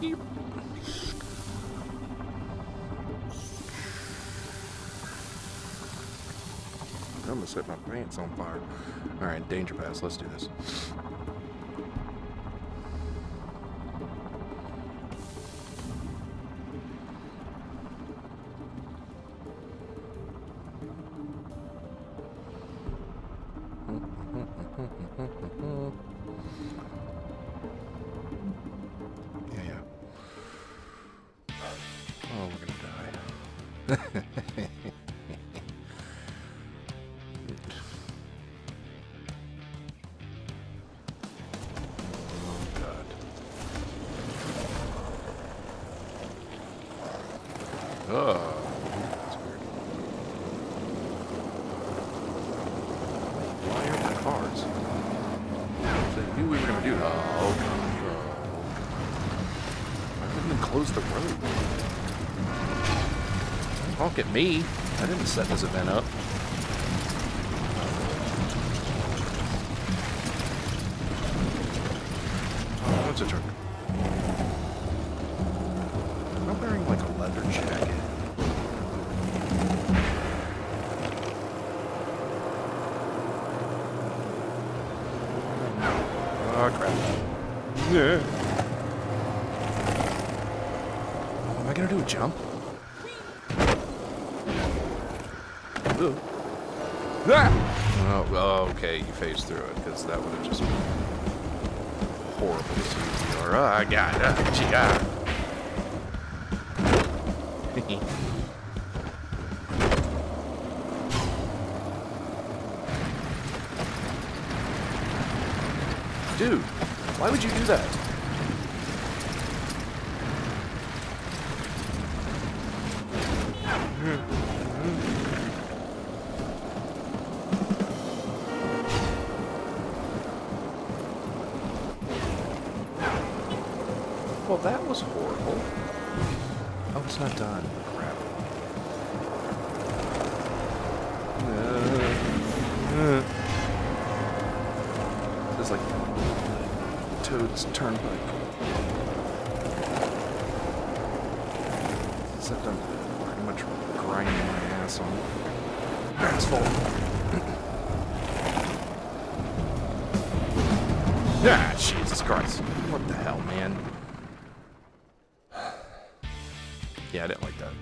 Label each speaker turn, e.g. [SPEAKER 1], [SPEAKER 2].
[SPEAKER 1] I almost set my pants on fire. Alright, danger pass. Let's do this. Yeah. Oh, we're gonna die. Oh, that's weird. Why are the cars? They knew we were gonna do that. Oh, why didn't they close the road? Don't honk at me. I didn't set this event up. Oh, it's a truck. I'm wearing like a leather jacket. Oh crap. Yeah. Am I gonna do a jump? Ooh. Ah! Oh, okay, you phased through it, because that would have just been horrible to see. Or, oh, God, gee, ah. Dude, why would you do that? Well, that was horrible. Oh, it's not done. Crap. It's like Toad's Turnpike. Except I'm pretty much grinding my ass on asphalt. Ah, Jesus Christ. What the hell, man? Yeah, I didn't like that.